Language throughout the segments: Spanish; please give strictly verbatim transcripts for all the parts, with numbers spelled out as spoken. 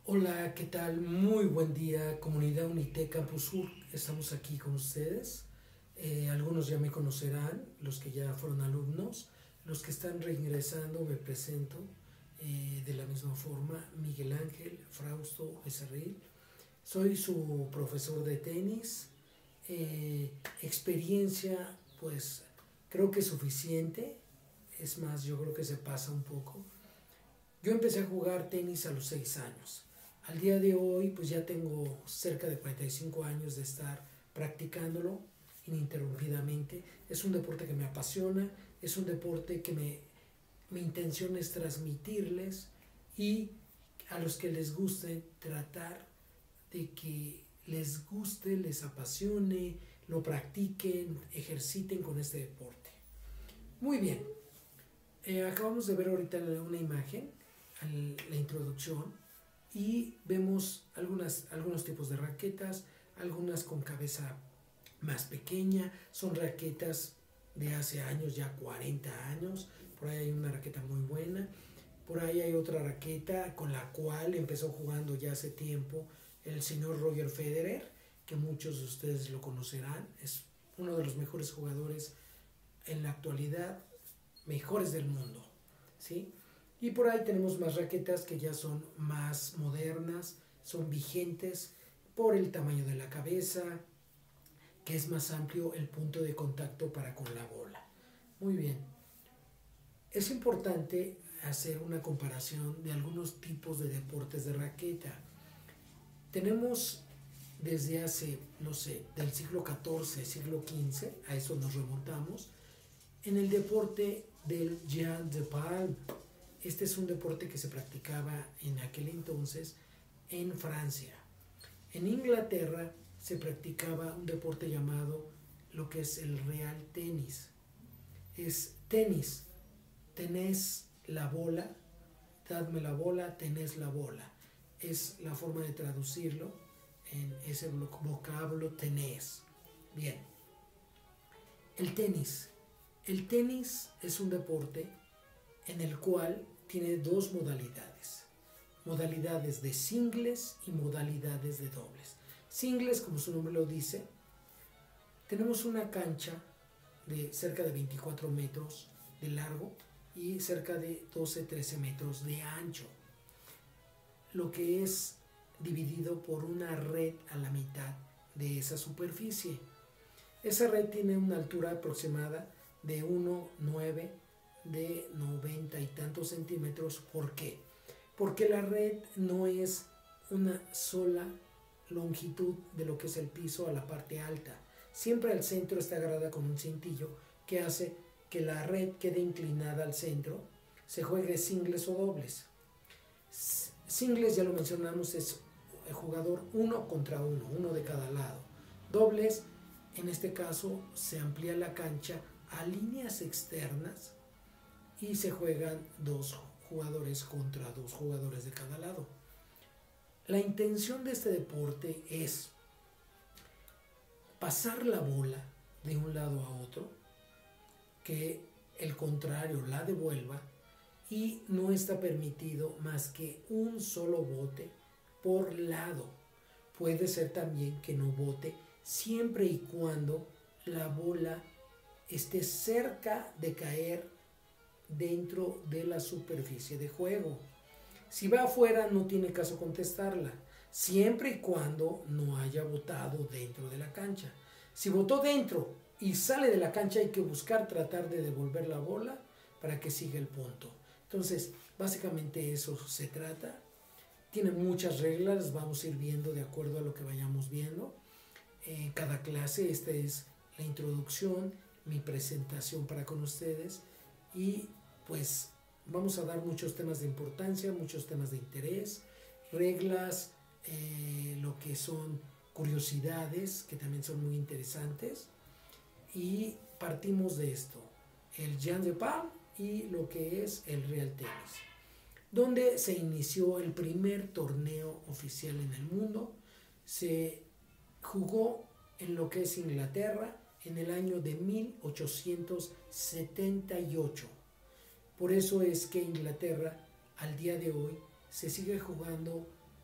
Hola, ¿qué tal? Muy buen día, comunidad Unitec Campus Sur. Estamos aquí con ustedes. Eh, algunos ya me conocerán, los que ya fueron alumnos. Los que están reingresando me presento eh, de la misma forma. Miguel Ángel Frausto Becerril. Soy su profesor de tenis. Eh, experiencia, pues creo que es suficiente. Es más, yo creo que se pasa un poco. Yo empecé a jugar tenis a los seis años. Al día de hoy, pues ya tengo cerca de cuarenta y cinco años de estar practicándolo ininterrumpidamente. Es un deporte que me apasiona, es un deporte que me, mi intención es transmitirles y a los que les guste tratar de que les guste, les apasione, lo practiquen, ejerciten con este deporte. Muy bien, eh, acabamos de ver ahorita una imagen, la introducción, y vemos algunas, algunos tipos de raquetas, algunas con cabeza más pequeña, son raquetas de hace años, ya cuarenta años, por ahí hay una raqueta muy buena, por ahí hay otra raqueta con la cual empezó jugando ya hace tiempo el señor Roger Federer, que muchos de ustedes lo conocerán, es uno de los mejores jugadores en la actualidad, mejores del mundo, ¿sí? Y por ahí tenemos más raquetas que ya son más modernas, son vigentes por el tamaño de la cabeza, que es más amplio el punto de contacto para con la bola. Muy bien. Es importante hacer una comparación de algunos tipos de deportes de raqueta. Tenemos desde hace, no sé, del siglo catorce, siglo quince, a eso nos remontamos, en el deporte del Jean de Palme. Este es un deporte que se practicaba en aquel entonces en Francia. En Inglaterra se practicaba un deporte llamado lo que es el real tenis. Es tenis, tenés la bola, dadme la bola, tenés la bola. Es la forma de traducirlo en ese vocablo tenés. Bien, el tenis. El tenis es un deporte en el cual tiene dos modalidades, modalidades de singles y modalidades de dobles. Singles, como su nombre lo dice, tenemos una cancha de cerca de veinticuatro metros de largo y cerca de doce a trece metros de ancho, lo que es dividido por una red a la mitad de esa superficie. Esa red tiene una altura aproximada de uno coma nueve de noventa y tantos centímetros. ¿Por qué? Porque la red no es una sola longitud de lo que es el piso a la parte alta. Siempre al centro está agarrada con un cintillo que hace que la red quede inclinada al centro, se juegue singles o dobles. Singles, ya lo mencionamos, es el jugador uno contra uno, uno de cada lado. Dobles, en este caso, se amplía la cancha a líneas externas y se juegan dos jugadores contra dos jugadores de cada lado. La intención de este deporte es pasar la bola de un lado a otro, que el contrario la devuelva, y no está permitido más que un solo bote por lado. Puede ser también que no bote siempre y cuando la bola esté cerca de caer dentro de la superficie de juego. Si va afuera no tiene caso contestarla, siempre y cuando no haya botado dentro de la cancha. Si botó dentro y sale de la cancha, hay que buscar tratar de devolver la bola para que siga el punto. Entonces, básicamente eso se trata. Tiene muchas reglas, vamos a ir viendo de acuerdo a lo que vayamos viendo. En cada clase, esta es la introducción, mi presentación para con ustedes, y pues vamos a dar muchos temas de importancia, muchos temas de interés, reglas, eh, lo que son curiosidades, que también son muy interesantes, y partimos de esto, el Jean de Palme y lo que es el real tenis, donde se inició el primer torneo oficial en el mundo. Se jugó en lo que es Inglaterra en el año de mil ochocientos setenta y ocho. Por eso es que Inglaterra al día de hoy se sigue jugando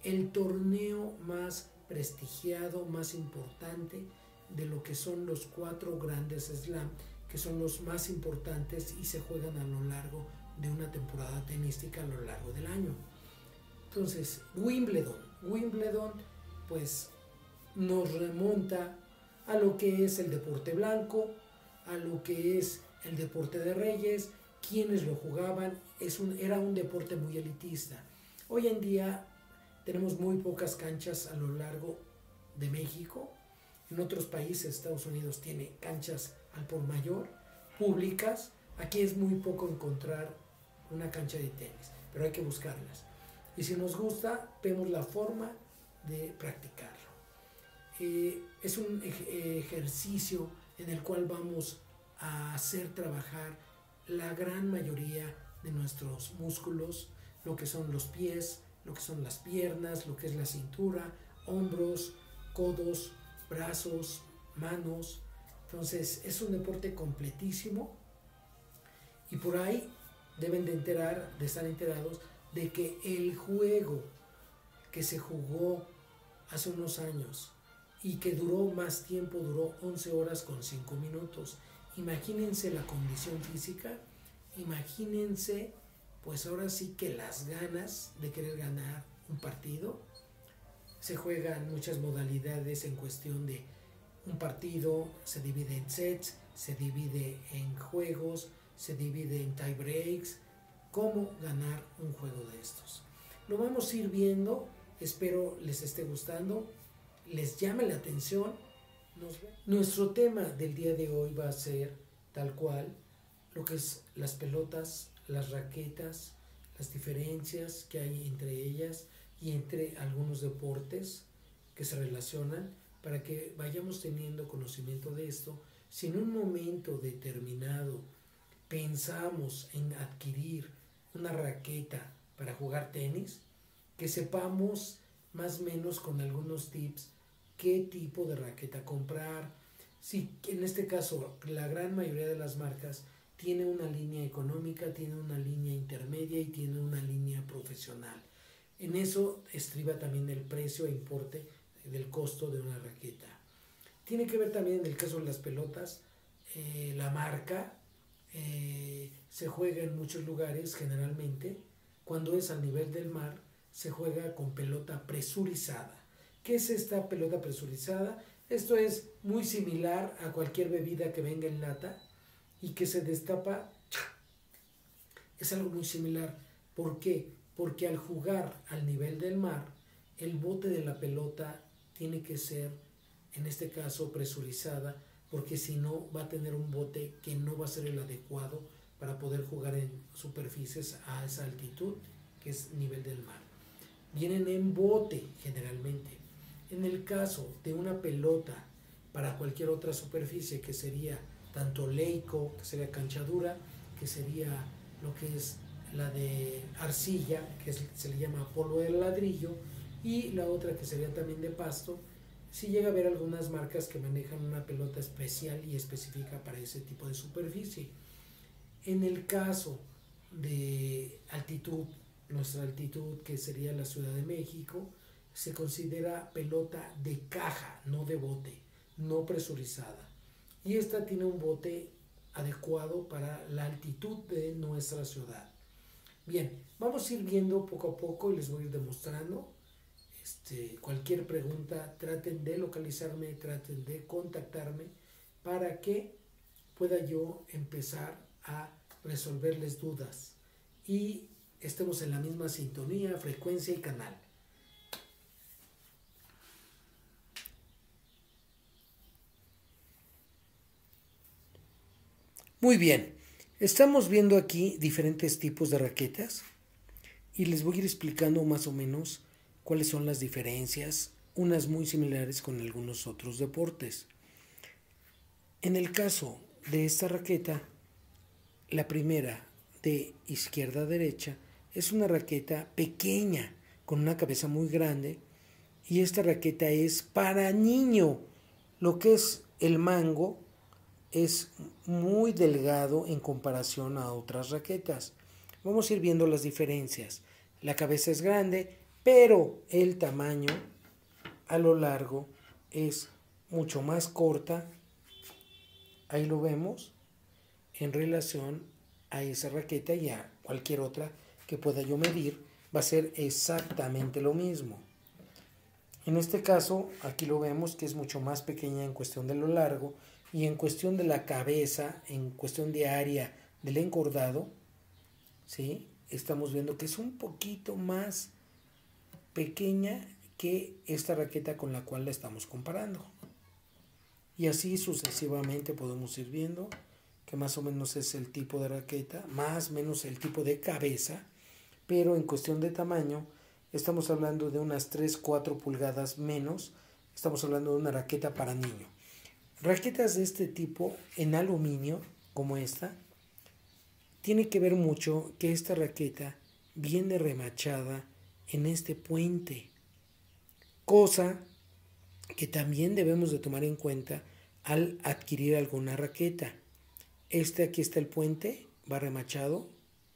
el torneo más prestigiado, más importante de lo que son los cuatro grandes slam, que son los más importantes y se juegan a lo largo de una temporada tenística a lo largo del año. Entonces, Wimbledon, Wimbledon pues nos remonta a lo que es el deporte blanco, a lo que es el deporte de reyes, quienes lo jugaban, es un, era un deporte muy elitista. Hoy en día tenemos muy pocas canchas a lo largo de México. En otros países, Estados Unidos tiene canchas al por mayor, públicas. Aquí es muy poco encontrar una cancha de tenis, pero hay que buscarlas. Y si nos gusta, vemos la forma de practicarlo. Eh, es un ej- ejercicio en el cual vamos a hacer trabajar la gran mayoría de nuestros músculos, lo que son los pies, lo que son las piernas, lo que es la cintura, hombros, codos, brazos, manos. Entonces es un deporte completísimo y por ahí deben de enterar, de estar enterados de que el juego que se jugó hace unos años y que duró más tiempo, duró once horas con cinco minutos. Imagínense la condición física, imagínense pues ahora sí que las ganas de querer ganar un partido. Se juegan muchas modalidades en cuestión de un partido, se divide en sets, se divide en juegos, se divide en tie breaks, cómo ganar un juego de estos. Lo vamos a ir viendo, espero les esté gustando, les llame la atención. Nos... Nuestro tema del día de hoy va a ser tal cual lo que es las pelotas, las raquetas, las diferencias que hay entre ellas y entre algunos deportes que se relacionan para que vayamos teniendo conocimiento de esto. Si en un momento determinado pensamos en adquirir una raqueta para jugar tenis, que sepamos más o menos con algunos tips qué tipo de raqueta comprar. Si en este caso la gran mayoría de las marcas tiene una línea económica, tiene una línea intermedia y tiene una línea profesional. En eso estriba también el precio e importe del costo de una raqueta. Tiene que ver también en el caso de las pelotas, eh, la marca. Eh, se juega en muchos lugares generalmente. Cuando es al nivel del mar, se juega con pelota presurizada. ¿Qué es esta pelota presurizada? Esto es muy similar a cualquier bebida que venga en lata y que se destapa. Es algo muy similar. ¿Por qué? Porque al jugar al nivel del mar, el bote de la pelota tiene que ser, en este caso, presurizada, porque si no va a tener un bote que no va a ser el adecuado para poder jugar en superficies a esa altitud, que es nivel del mar. Vienen en bote generalmente. En el caso de una pelota para cualquier otra superficie, que sería tanto leico, que sería cancha dura, que sería lo que es la de arcilla, que es, se le llama polvo de ladrillo, y la otra que sería también de pasto. Sí llega a haber algunas marcas que manejan una pelota especial y específica para ese tipo de superficie. En el caso de altitud, nuestra altitud, que sería la Ciudad de México, se considera pelota de caja, no de bote, no presurizada. Y esta tiene un bote adecuado para la altitud de nuestra ciudad. Bien, vamos a ir viendo poco a poco y les voy a ir demostrando. Este, cualquier pregunta, traten de localizarme, traten de contactarme para que pueda yo empezar a resolverles dudas y estemos en la misma sintonía, frecuencia y canal. Muy bien, estamos viendo aquí diferentes tipos de raquetas y les voy a ir explicando más o menos cuáles son las diferencias, unas muy similares con algunos otros deportes. En el caso de esta raqueta, la primera de izquierda a derecha es una raqueta pequeña con una cabeza muy grande y esta raqueta es para niño. Lo que es el mango es muy delgado en comparación a otras raquetas. Vamos a ir viendo las diferencias. La cabeza es grande, pero el tamaño a lo largo es mucho más corta, ahí lo vemos, en relación a esa raqueta y a cualquier otra que pueda yo medir, va a ser exactamente lo mismo. En este caso, aquí lo vemos que es mucho más pequeña en cuestión de lo largo y en cuestión de la cabeza, en cuestión de área del encordado, ¿sí? Estamos viendo que es un poquito más pequeña que esta raqueta con la cual la estamos comparando. Y así sucesivamente podemos ir viendo que más o menos es el tipo de raqueta, más o menos el tipo de cabeza, pero en cuestión de tamaño estamos hablando de unas tres cuatro pulgadas menos, estamos hablando de una raqueta para niño. Raquetas de este tipo en aluminio, como esta, tiene que ver mucho que esta raqueta viene remachada en este puente, cosa que también debemos de tomar en cuenta al adquirir alguna raqueta. Este aquí está el puente, va remachado,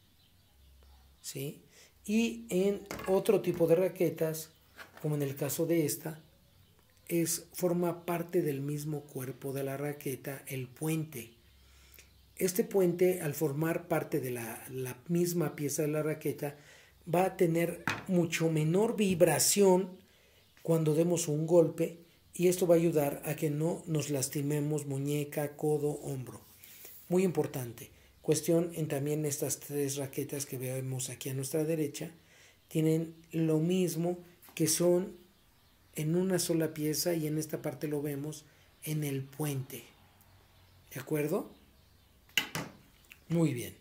¿sí? Y en otro tipo de raquetas, como en el caso de esta, es, forma parte del mismo cuerpo de la raqueta, el puente. Este puente, al formar parte de la, la misma pieza de la raqueta, va a tener mucho menor vibración cuando demos un golpe, y esto va a ayudar a que no nos lastimemos muñeca, codo, hombro. Muy importante. Cuestión en también estas tres raquetas que vemos aquí a nuestra derecha, tienen lo mismo, que son en una sola pieza, y en esta parte lo vemos en el puente. ¿De acuerdo? Muy bien.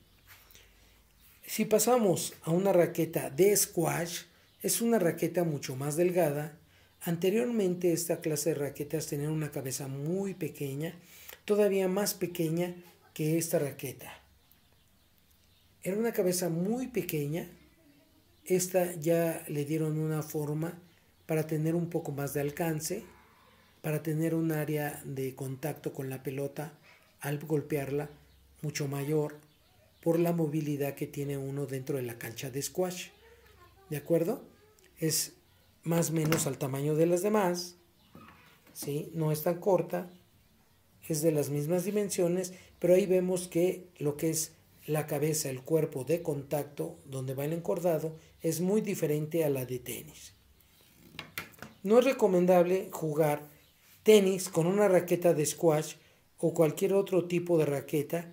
Si pasamos a una raqueta de squash, es una raqueta mucho más delgada. Anteriormente esta clase de raquetas tenían una cabeza muy pequeña, todavía más pequeña que esta raqueta. Era una cabeza muy pequeña. Esta ya le dieron una forma para tener un poco más de alcance, para tener un área de contacto con la pelota al golpearla mucho mayor, por la movilidad que tiene uno dentro de la cancha de squash. ¿De acuerdo? Es más o menos al tamaño de las demás, ¿sí? No es tan corta, es de las mismas dimensiones, pero ahí vemos que lo que es la cabeza, el cuerpo de contacto, donde va el encordado, es muy diferente a la de tenis. No es recomendable jugar tenis con una raqueta de squash o cualquier otro tipo de raqueta,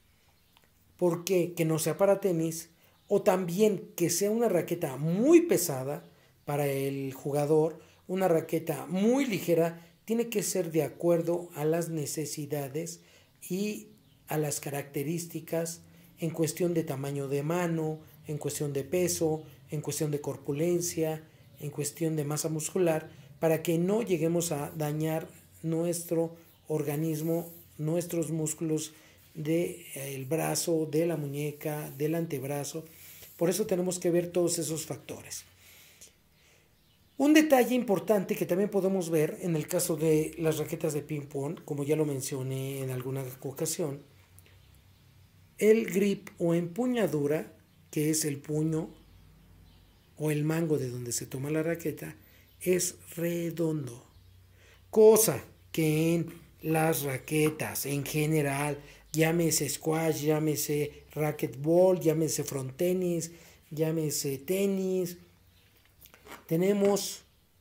porque que no sea para tenis, o también que sea una raqueta muy pesada para el jugador, una raqueta muy ligera. Tiene que ser de acuerdo a las necesidades y a las características en cuestión de tamaño de mano, en cuestión de peso, en cuestión de corpulencia, en cuestión de masa muscular, para que no lleguemos a dañar nuestro organismo, nuestros músculos del brazo, de la muñeca, del antebrazo. Por eso tenemos que ver todos esos factores. Un detalle importante que también podemos ver en el caso de las raquetas de ping pong, como ya lo mencioné en alguna ocasión, el grip o empuñadura, que es el puño o el mango de donde se toma la raqueta, es redondo. Cosa que en las raquetas en general, llámese squash, llámese racquetball, llámese front tenis, llámese tenis, tenemos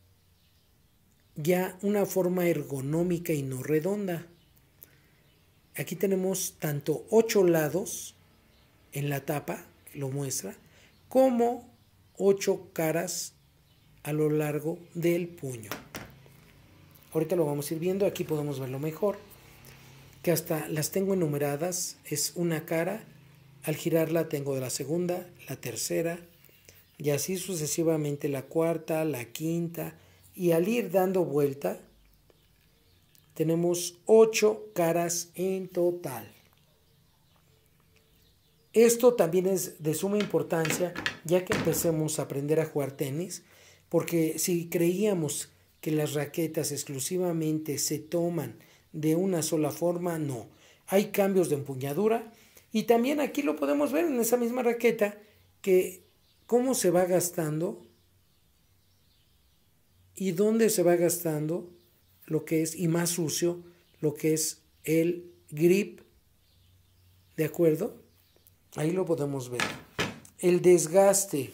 ya una forma ergonómica y no redonda. Aquí tenemos tanto ocho lados en la tapa, lo muestra, como ocho caras a lo largo del puño. Ahorita lo vamos a ir viendo, aquí podemos verlo mejor, que hasta las tengo enumeradas, es una cara, al girarla tengo de la segunda, la tercera, y así sucesivamente la cuarta, la quinta, y al ir dando vuelta, tenemos ocho caras en total. Esto también es de suma importancia, ya que empecemos a aprender a jugar tenis, porque si creíamos que las raquetas exclusivamente se toman de una sola forma, no. Hay cambios de empuñadura, y también aquí lo podemos ver en esa misma raqueta, que cómo se va gastando y donde se va gastando lo que es, y más sucio, lo que es el grip, ¿de acuerdo? Ahí lo podemos ver. El desgaste,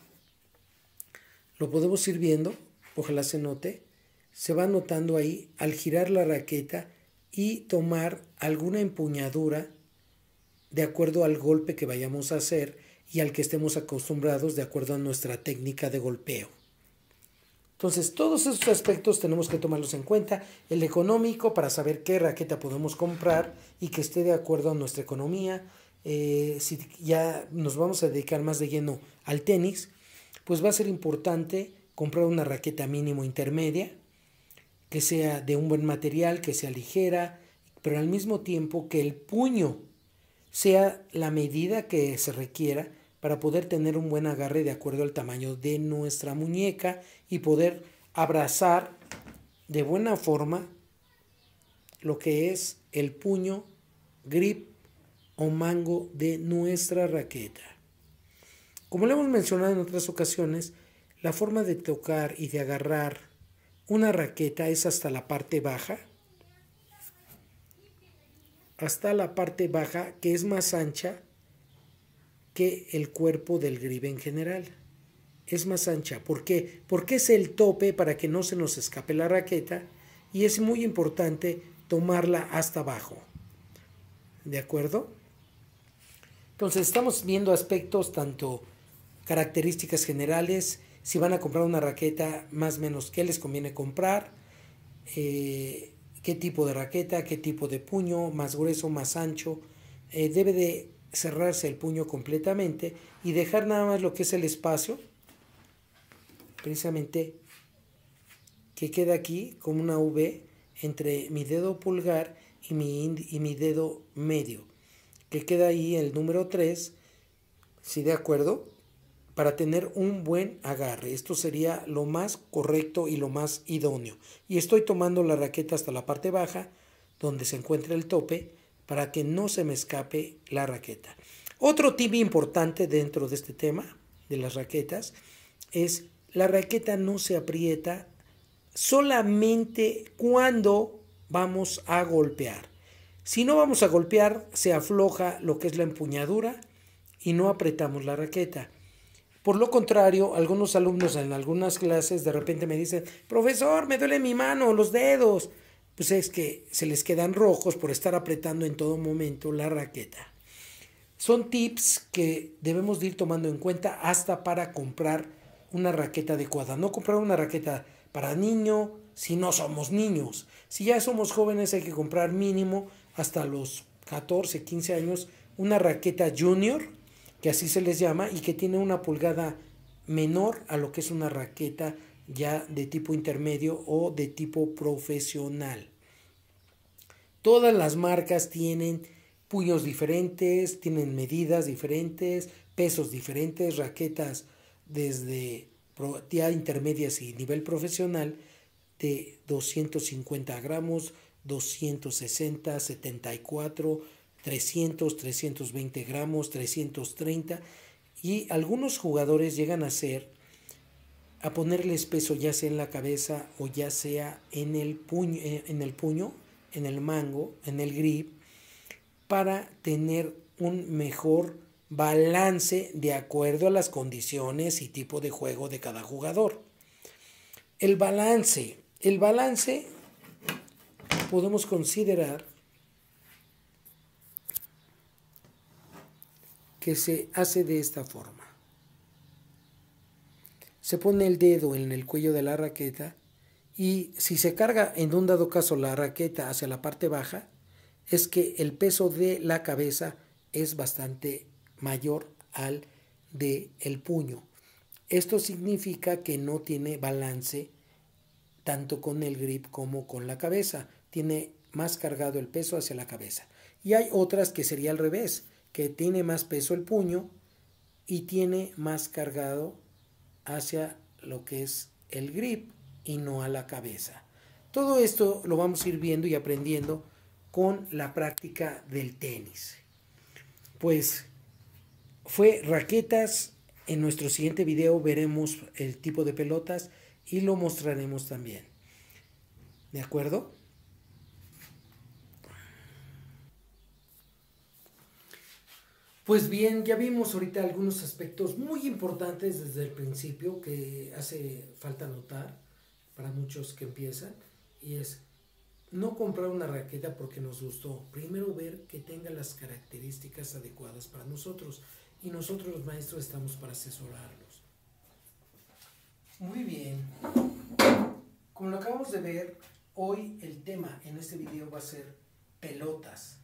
lo podemos ir viendo, ojalá se note, se va notando ahí al girar la raqueta y tomar alguna empuñadura de acuerdo al golpe que vayamos a hacer y al que estemos acostumbrados de acuerdo a nuestra técnica de golpeo. Entonces, todos esos aspectos tenemos que tomarlos en cuenta. El económico, para saber qué raqueta podemos comprar y que esté de acuerdo a nuestra economía. Eh, si ya nos vamos a dedicar más de lleno al tenis, pues va a ser importante comprar una raqueta mínimo intermedia, que sea de un buen material, que sea ligera, pero al mismo tiempo que el puño sea la medida que se requiera para poder tener un buen agarre de acuerdo al tamaño de nuestra muñeca y poder abrazar de buena forma lo que es el puño, grip o mango de nuestra raqueta. Como lo hemos mencionado en otras ocasiones, la forma de tocar y de agarrar una raqueta es hasta la parte baja, hasta la parte baja que es más ancha que el cuerpo del grip en general. Es más ancha. ¿Por qué? Porque es el tope para que no se nos escape la raqueta y es muy importante tomarla hasta abajo. ¿De acuerdo? Entonces estamos viendo aspectos tanto características generales, si van a comprar una raqueta más o menos qué les conviene comprar, eh, qué tipo de raqueta, qué tipo de puño, más grueso, más ancho. Eh, debe de cerrarse el puño completamente y dejar nada más lo que es el espacio, precisamente que queda aquí como una V entre mi dedo pulgar y mi, y mi dedo medio, que queda ahí el número tres, ¿sí de acuerdo? Para tener un buen agarre. Esto sería lo más correcto y lo más idóneo. Y estoy tomando la raqueta hasta la parte baja, donde se encuentra el tope, para que no se me escape la raqueta. Otro tip importante dentro de este tema de las raquetas es la raqueta no se aprieta solamente cuando vamos a golpear. Si no vamos a golpear, se afloja lo que es la empuñadura y no apretamos la raqueta. Por lo contrario, algunos alumnos en algunas clases de repente me dicen, profesor, me duele mi mano, los dedos. Pues es que se les quedan rojos por estar apretando en todo momento la raqueta. Son tips que debemos de ir tomando en cuenta hasta para comprar una raqueta adecuada. No comprar una raqueta para niño si no somos niños. Si ya somos jóvenes hay que comprar mínimo hasta los catorce, quince años una raqueta junior, que así se les llama, y que tiene una pulgada menor a lo que es una raqueta ya de tipo intermedio o de tipo profesional. Todas las marcas tienen puños diferentes, tienen medidas diferentes, pesos diferentes, raquetas desde ya intermedias y nivel profesional de doscientos cincuenta gramos, doscientos sesenta, setenta y cuatro, trescientos, trescientos veinte gramos, trescientos treinta, y algunos jugadores llegan a ser a ponerles peso ya sea en la cabeza o ya sea en el puño, en el puño, en el mango, en el grip, para tener un mejor balance de acuerdo a las condiciones y tipo de juego de cada jugador. El balance, el balance podemos considerar que se hace de esta forma. Se pone el dedo en el cuello de la raqueta y si se carga en un dado caso la raqueta hacia la parte baja, es que el peso de la cabeza es bastante mayor al del puño. Esto significa que no tiene balance tanto con el grip como con la cabeza. Tiene más cargado el peso hacia la cabeza. Y hay otras que sería al revés, que tiene más peso el puño y tiene más cargado hacia lo que es el grip y no a la cabeza. Todo esto lo vamos a ir viendo y aprendiendo con la práctica del tenis. Pues fue raquetas. En nuestro siguiente video veremos el tipo de pelotas y lo mostraremos también. ¿De acuerdo? Pues bien, ya vimos ahorita algunos aspectos muy importantes desde el principio que hace falta notar para muchos que empiezan, y es no comprar una raqueta porque nos gustó. Primero ver que tenga las características adecuadas para nosotros, y nosotros los maestros estamos para asesorarlos. Muy bien. Como lo acabamos de ver, hoy el tema en este video va a ser pelotas,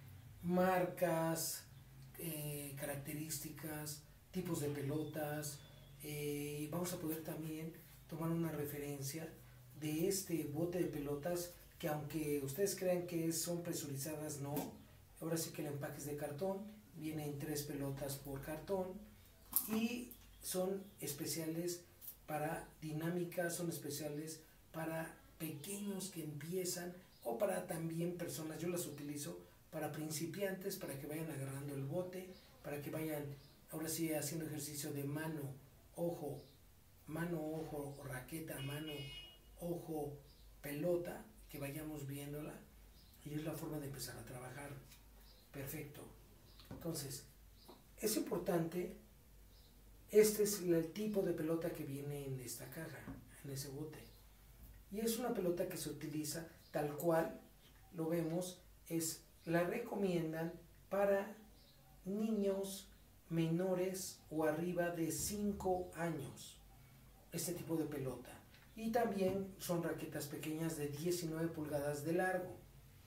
marcas, eh, características, tipos de pelotas. Eh, vamos a poder también tomar una referencia de este bote de pelotas que, aunque ustedes crean que son presurizadas, no. Ahora sí que el empaque es de cartón, vienen tres pelotas por cartón y son especiales para dinámicas, son especiales para pequeños que empiezan o para también personas. Yo las utilizo para principiantes, para que vayan agarrando el bote, para que vayan ahora sí haciendo ejercicio de mano, ojo, mano, ojo, raqueta, mano, ojo, pelota, que vayamos viéndola, y es la forma de empezar a trabajar. Perfecto. Entonces, es importante, este es el tipo de pelota que viene en esta caja, en ese bote. Y es una pelota que se utiliza tal cual, lo vemos, es, la recomiendan para niños menores o arriba de cinco años, este tipo de pelota. Y también son raquetas pequeñas de diecinueve pulgadas de largo.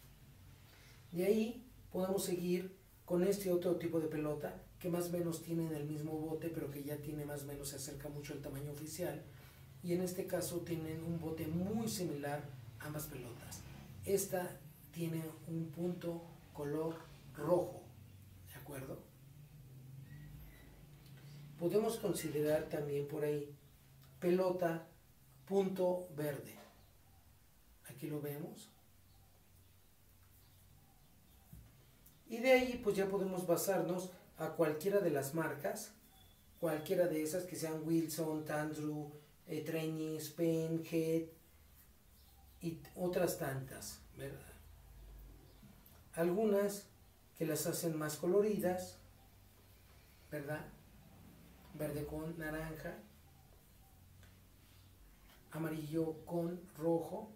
De ahí podemos seguir con este otro tipo de pelota que más o menos tienen el mismo bote, pero que ya tiene más o menos, se acerca mucho al tamaño oficial. Y en este caso tienen un bote muy similar a ambas pelotas. Esta tiene un punto color rojo, ¿de acuerdo? Podemos considerar también por ahí pelota punto verde. Aquí lo vemos. Y de ahí pues ya podemos basarnos a cualquiera de las marcas, cualquiera de esas que sean Wilson, Tandrew, eh, Training, Penn, Head y otras tantas, ¿verdad? Algunas que las hacen más coloridas, ¿verdad? Verde con naranja, amarillo con rojo.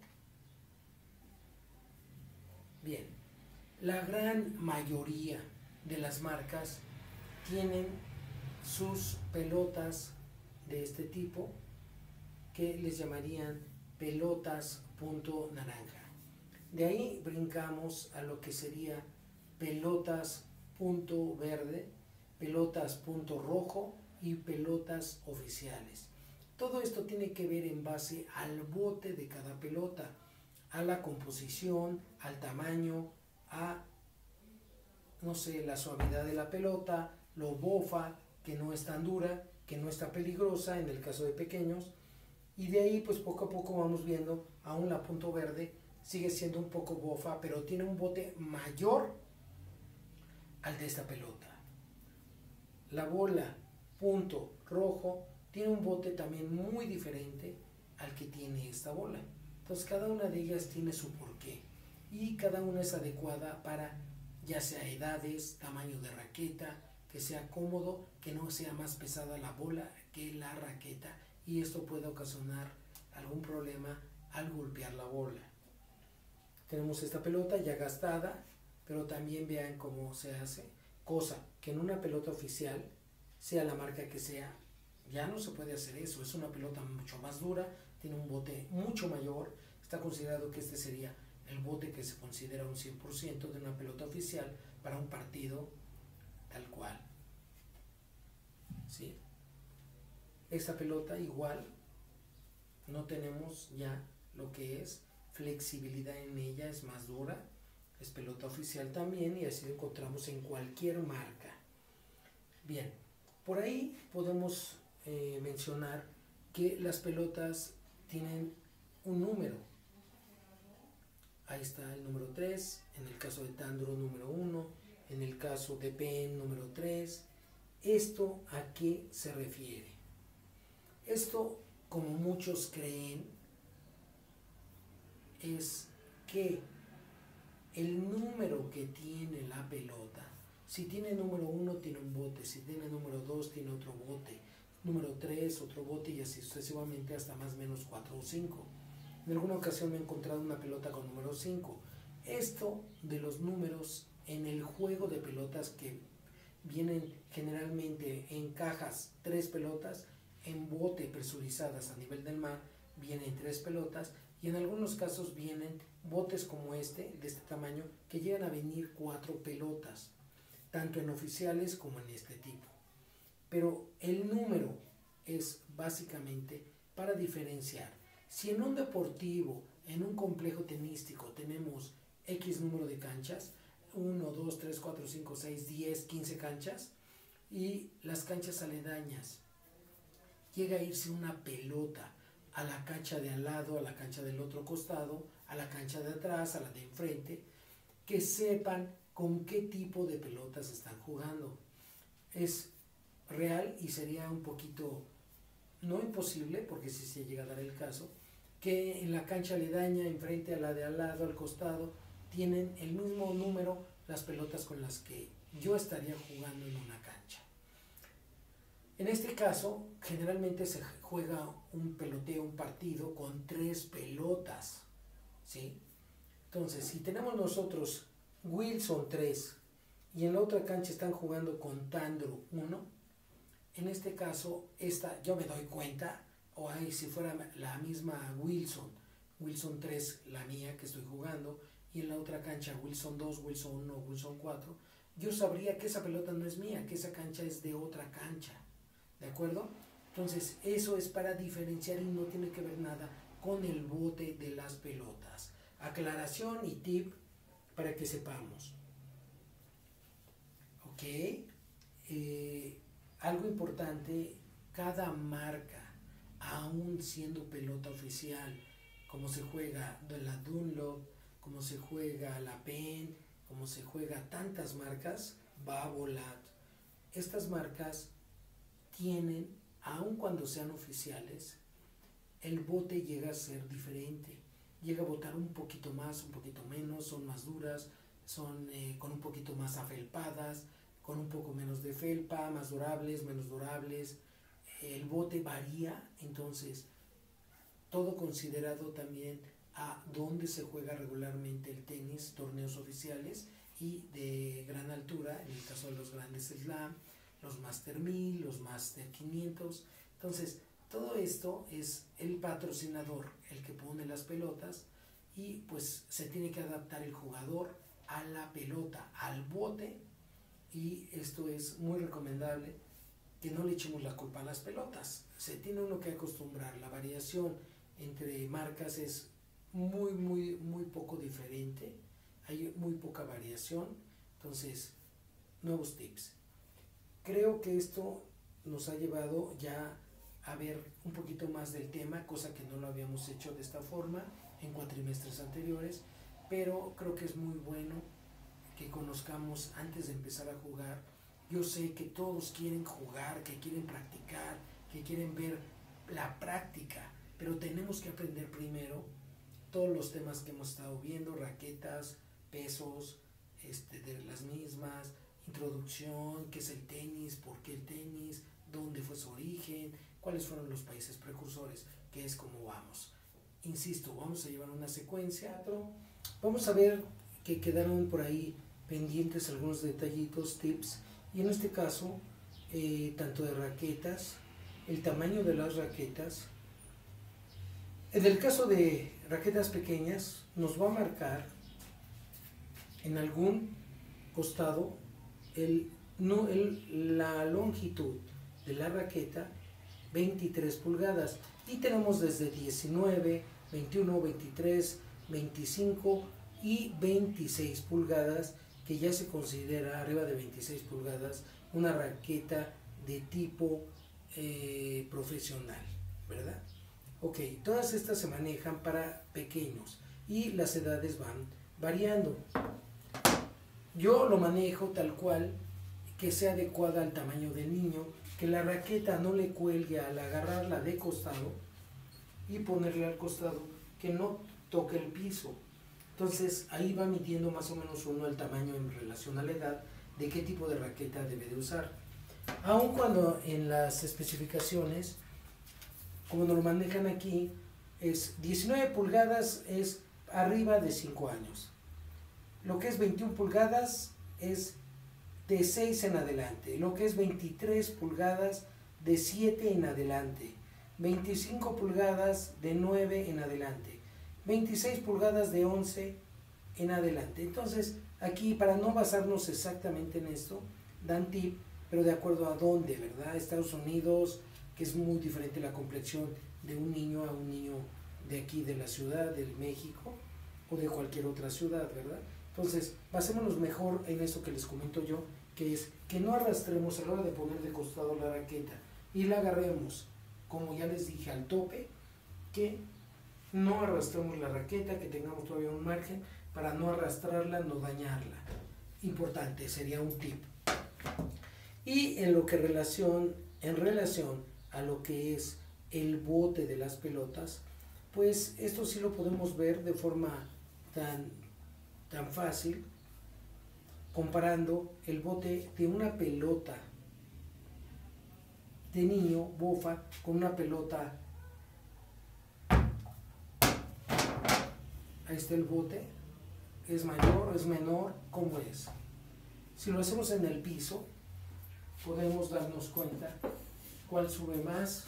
Bien, la gran mayoría de las marcas tienen sus pelotas de este tipo que les llamarían pelotas punto naranja. De ahí brincamos a lo que sería pelotas punto verde, pelotas punto rojo y pelotas oficiales. Todo esto tiene que ver en base al bote de cada pelota, a la composición, al tamaño, a, no sé, la suavidad de la pelota, lo bofa, que no es tan dura, que no está peligrosa en el caso de pequeños. Y de ahí pues poco a poco vamos viendo, aún la punto verde sigue siendo un poco bofa, pero tiene un bote mayor al de esta pelota. La bola punto rojo tiene un bote también muy diferente al que tiene esta bola. Entonces cada una de ellas tiene su porqué y cada una es adecuada para ya sea edades, tamaño de raqueta, que sea cómodo, que no sea más pesada la bola que la raqueta, y esto puede ocasionar algún problema al golpear la bola. Tenemos esta pelota ya gastada, pero también vean cómo se hace, cosa que en una pelota oficial, sea la marca que sea, ya no se puede hacer eso. Es una pelota mucho más dura, tiene un bote mucho mayor. Está considerado que este sería el bote que se considera un cien por ciento de una pelota oficial para un partido tal cual. ¿Sí? Esta pelota igual no tenemos ya lo que es flexibilidad en ella, es más dura, es pelota oficial también, y así lo encontramos en cualquier marca. Bien, por ahí podemos eh, mencionar que las pelotas tienen un número. Ahí está el número tres, en el caso de Tandrew número uno, en el caso de Penn número tres. ¿Esto a qué se refiere? Esto como muchos creen, es que el número que tiene la pelota, si tiene número uno tiene un bote, si tiene número dos tiene otro bote, número tres otro bote y así sucesivamente hasta más o menos cuatro o cinco. En alguna ocasión me he encontrado una pelota con número cinco. Esto de los números en el juego de pelotas, que vienen generalmente en cajas tres pelotas, en bote presurizadas a nivel del mar vienen tres pelotas, y en algunos casos vienen botes como este, de este tamaño, que llegan a venir cuatro pelotas, tanto en oficiales como en este tipo. Pero el número es básicamente para diferenciar. Si en un deportivo, en un complejo tenístico, tenemos X número de canchas, uno, dos, tres, cuatro, cinco, seis, diez, quince canchas, y las canchas aledañas, llega a irse una pelota a la cancha de al lado, a la cancha del otro costado, a la cancha de atrás, a la de enfrente, que sepan con qué tipo de pelotas están jugando. Es real y sería un poquito, no imposible, porque si se llega a dar el caso, que en la cancha aledaña, enfrente a la de al lado, al costado, tienen el mismo número las pelotas con las que yo estaría jugando en una cancha. En este caso, generalmente se juega un peloteo, un partido con tres pelotas, ¿sí? Entonces, si tenemos nosotros Wilson tres y en la otra cancha están jugando con Tandro uno, en este caso, esta, yo me doy cuenta, o ahí si fuera la misma Wilson, Wilson tres, la mía que estoy jugando, y en la otra cancha Wilson dos, Wilson uno, Wilson cuatro, yo sabría que esa pelota no es mía, que esa cancha es de otra cancha. ¿De acuerdo? Entonces, eso es para diferenciar y no tiene que ver nada con el bote de las pelotas. Aclaración y tip para que sepamos. Ok. Eh, algo importante, cada marca, aún siendo pelota oficial, como se juega la Dunlop, como se juega la Penn, como se juega tantas marcas, Babolat, estas marcas tienen, aun cuando sean oficiales, el bote llega a ser diferente, llega a botar un poquito más, un poquito menos, son más duras, son eh, con un poquito más afelpadas, con un poco menos de felpa, más durables, menos durables, el bote varía, entonces todo considerado también a dónde se juega regularmente el tenis, torneos oficiales y de gran altura, en el caso de los grandes slam, los Master mil, los Master quinientos. Entonces, todo esto es el patrocinador el que pone las pelotas y pues se tiene que adaptar el jugador a la pelota, al bote, y esto es muy recomendable que no le echemos la culpa a las pelotas. Se tiene uno que acostumbrar, la variación entre marcas es muy, muy, muy poco diferente, hay muy poca variación, entonces, nuevos tips. Creo que esto nos ha llevado ya a ver un poquito más del tema, cosa que no lo habíamos hecho de esta forma en cuatrimestres anteriores, pero creo que es muy bueno que conozcamos antes de empezar a jugar. Yo sé que todos quieren jugar, que quieren practicar, que quieren ver la práctica, pero tenemos que aprender primero todos los temas que hemos estado viendo, raquetas, pesos, este, de las mismas, introducción, qué es el tenis, por qué el tenis, dónde fue su origen, cuáles fueron los países precursores, qué es cómo vamos. Insisto, vamos a llevar una secuencia, vamos a ver que quedaron por ahí pendientes algunos detallitos, tips, y en este caso, eh, tanto de raquetas, el tamaño de las raquetas. En el caso de raquetas pequeñas, nos va a marcar en algún costado el, no, el, la longitud de la raqueta, veintitrés pulgadas, y tenemos desde diecinueve, veintiuno, veintitrés, veinticinco y veintiséis pulgadas, que ya se considera arriba de veintiséis pulgadas una raqueta de tipo eh, profesional, ¿verdad? Ok, todas estas se manejan para pequeños y las edades van variando. Yo lo manejo tal cual, que sea adecuada al tamaño del niño, que la raqueta no le cuelgue al agarrarla de costado, y ponerle al costado que no toque el piso. Entonces ahí va midiendo más o menos uno el tamaño en relación a la edad de qué tipo de raqueta debe de usar. Aun cuando en las especificaciones, como nos lo manejan aquí, es diecinueve pulgadas es arriba de cinco años. Lo que es veintiuna pulgadas es de seis en adelante. Lo que es veintitrés pulgadas de siete en adelante. veinticinco pulgadas de nueve en adelante. veintiséis pulgadas de once en adelante. Entonces, aquí para no basarnos exactamente en esto, dan tip, pero de acuerdo a dónde, ¿verdad? Estados Unidos, que es muy diferente la complexión de un niño a un niño de aquí, de la ciudad, de México, o de cualquier otra ciudad, ¿verdad? Entonces, basémonos mejor en eso que les comento yo, que es que no arrastremos a la hora de poner de costado la raqueta y la agarremos, como ya les dije, al tope, que no arrastremos la raqueta, que tengamos todavía un margen para no arrastrarla, no dañarla. Importante, sería un tip. Y en lo que relación, en relación a lo que es el bote de las pelotas, pues esto sí lo podemos ver de forma tan, tan fácil, comparando el bote de una pelota de niño, bofa, con una pelota. Ahí está el bote, es mayor, es menor, ¿cómo es? Si lo hacemos en el piso, podemos darnos cuenta cuál sube más.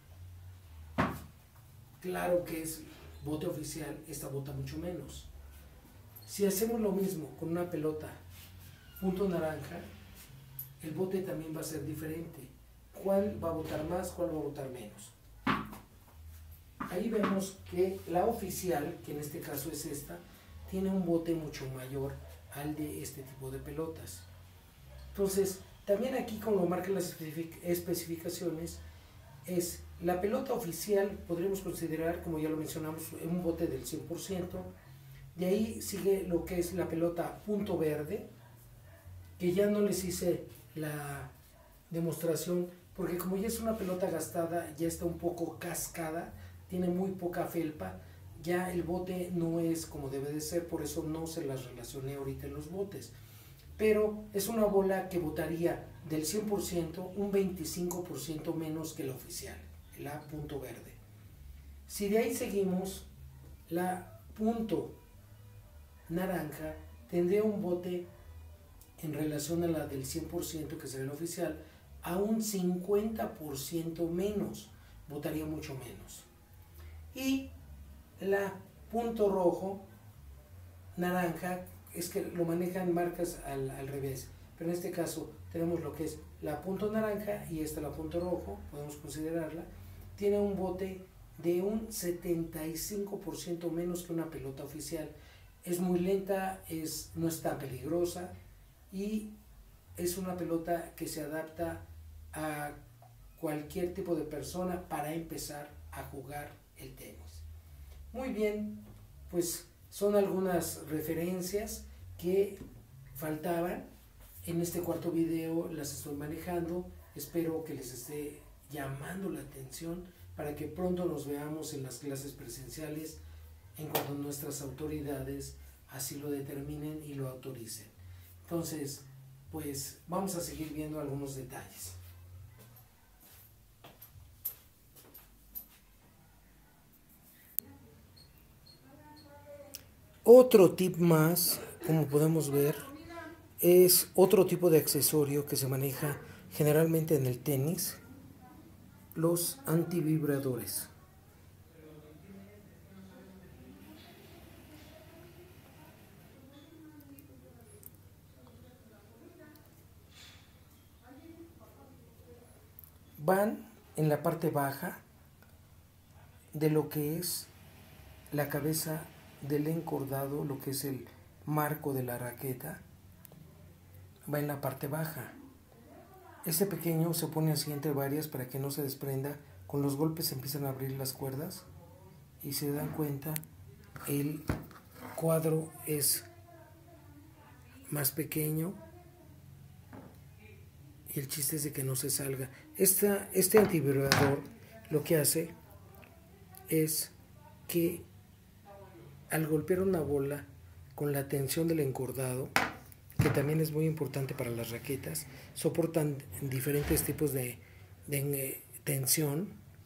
Claro que es bote oficial, esta bota mucho menos. Si hacemos lo mismo con una pelota punto naranja, el bote también va a ser diferente. ¿Cuál va a botar más, cuál va a botar menos? Ahí vemos que la oficial, que en este caso es esta, tiene un bote mucho mayor al de este tipo de pelotas. Entonces, también aquí, como lo marcan las especificaciones, es la pelota oficial, podríamos considerar, como ya lo mencionamos, un bote del cien por ciento. De ahí sigue lo que es la pelota punto verde, que ya no les hice la demostración, porque como ya es una pelota gastada, ya está un poco cascada, tiene muy poca felpa, ya el bote no es como debe de ser, por eso no se las relacioné ahorita en los botes. Pero es una bola que botaría del cien por ciento un veinticinco por ciento menos que la oficial, la punto verde. Si de ahí seguimos, la punto naranja tendría un bote en relación a la del cien por ciento que sería la oficial, a un cincuenta por ciento menos, botaría mucho menos. Y la punto rojo naranja, es que lo manejan marcas al, al revés, pero en este caso tenemos lo que es la punto naranja y esta la punto rojo, podemos considerarla, tiene un bote de un setenta y cinco por ciento menos que una pelota oficial. Es muy lenta, es, no es tan peligrosa y es una pelota que se adapta a cualquier tipo de persona para empezar a jugar el tenis. Muy bien, pues son algunas referencias que faltaban. En este cuarto video las estoy manejando. Espero que les esté llamando la atención para que pronto nos veamos en las clases presenciales en cuanto nuestras autoridades así lo determinen y lo autoricen. Entonces, pues vamos a seguir viendo algunos detalles. Otro tip más, como podemos ver, es otro tipo de accesorio que se maneja generalmente en el tenis, los antivibradores. Van en la parte baja de lo que es la cabeza del encordado, lo que es el marco de la raqueta, va en la parte baja. Este pequeño se pone así entre varias para que no se desprenda. Con los golpes se empiezan a abrir las cuerdas y se dan cuenta, el cuadro es más pequeño y el chiste es de que no se salga. Esta, este antivibrador lo que hace es que al golpear una bola con la tensión del encordado, que también es muy importante para las raquetas, soportan diferentes tipos de, de tensión.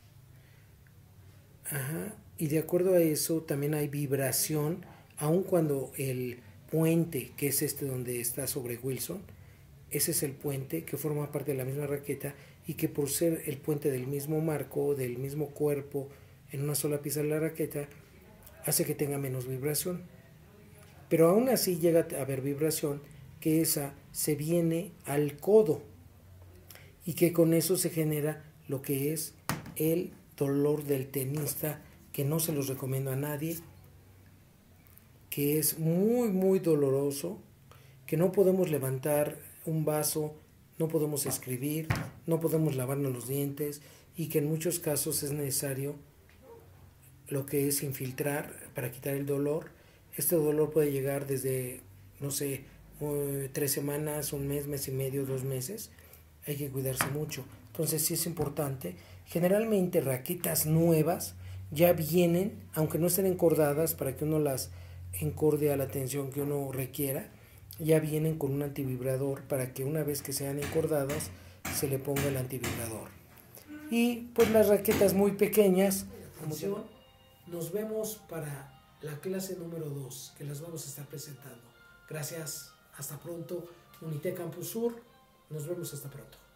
Ajá. Y de acuerdo a eso también hay vibración, aun cuando el puente, que es este donde está sobre Wilson, ese es el puente que forma parte de la misma raqueta y que por ser el puente del mismo marco, del mismo cuerpo, en una sola pieza de la raqueta, hace que tenga menos vibración. Pero aún así llega a haber vibración, que esa se viene al codo y que con eso se genera lo que es el dolor del tenista, que no se los recomiendo a nadie, que es muy muy doloroso, que no podemos levantar un vaso, no podemos escribir, no podemos lavarnos los dientes y que en muchos casos es necesario lo que es infiltrar para quitar el dolor. Este dolor puede llegar desde, no sé, tres semanas, un mes, mes y medio, dos meses. Hay que cuidarse mucho. Entonces sí es importante. Generalmente raquetas nuevas ya vienen, aunque no estén encordadas, para que uno las encorde a la tensión que uno requiera, ya vienen con un antivibrador para que una vez que sean encordadas se le ponga el antivibrador. Y pues las raquetas muy pequeñas, atención, nos vemos para la clase número dos, que las vamos a estar presentando. Gracias, hasta pronto. Unité Campus Sur, nos vemos hasta pronto.